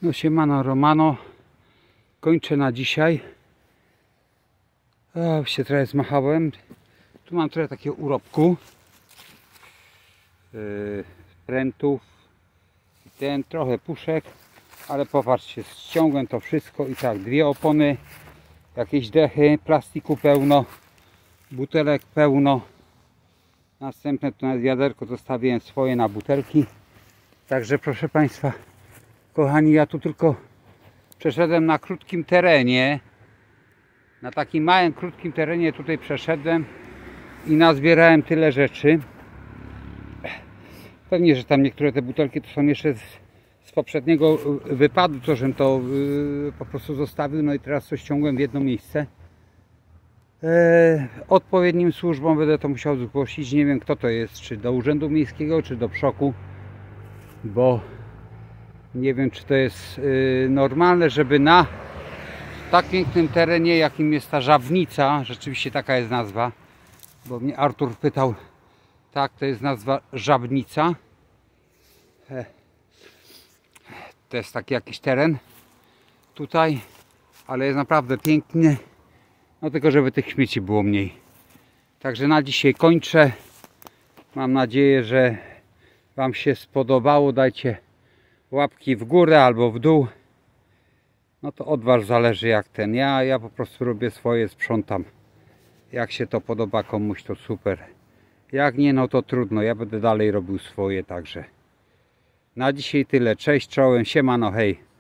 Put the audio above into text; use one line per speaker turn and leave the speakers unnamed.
No siemano Romano, kończę na dzisiaj. Się trochę zmachałem. Tu mam trochę takiego urobku, prętów, trochę puszek, ale popatrzcie, ściągłem to wszystko i tak, dwie opony, jakieś dechy, plastiku pełno, butelek pełno. Następne tu na wiaderko zostawiłem swoje na butelki. Także proszę Państwa, kochani, ja tu tylko przeszedłem na krótkim terenie. Na takim małym, krótkim terenie tutaj przeszedłem i nazbierałem tyle rzeczy. Pewnie, że tam niektóre te butelki to są jeszcze z poprzedniego wypadu, to żem to po prostu zostawił. No i teraz to ściągłem w jedno miejsce. Odpowiednim służbom będę to musiał zgłosić. Nie wiem, kto to jest, czy do Urzędu Miejskiego, czy do Przoku, bo nie wiem, czy to jest normalne, żeby na tak pięknym terenie, jakim jest ta Żabnica, rzeczywiście taka jest nazwa, bo mnie Artur pytał, tak, to jest nazwa Żabnica. To jest taki jakiś teren tutaj, ale jest naprawdę piękny, no tylko żeby tych śmieci było mniej. Także na dzisiaj kończę. Mam nadzieję, że Wam się spodobało. Dajcie łapki w górę albo w dół. No to od Was zależy jak ten. Ja po prostu robię swoje, sprzątam. Jak się to podoba komuś, to super. Jak nie, no to trudno. Ja będę dalej robił swoje, także. Na dzisiaj tyle. Cześć, czołem, siemano, hej.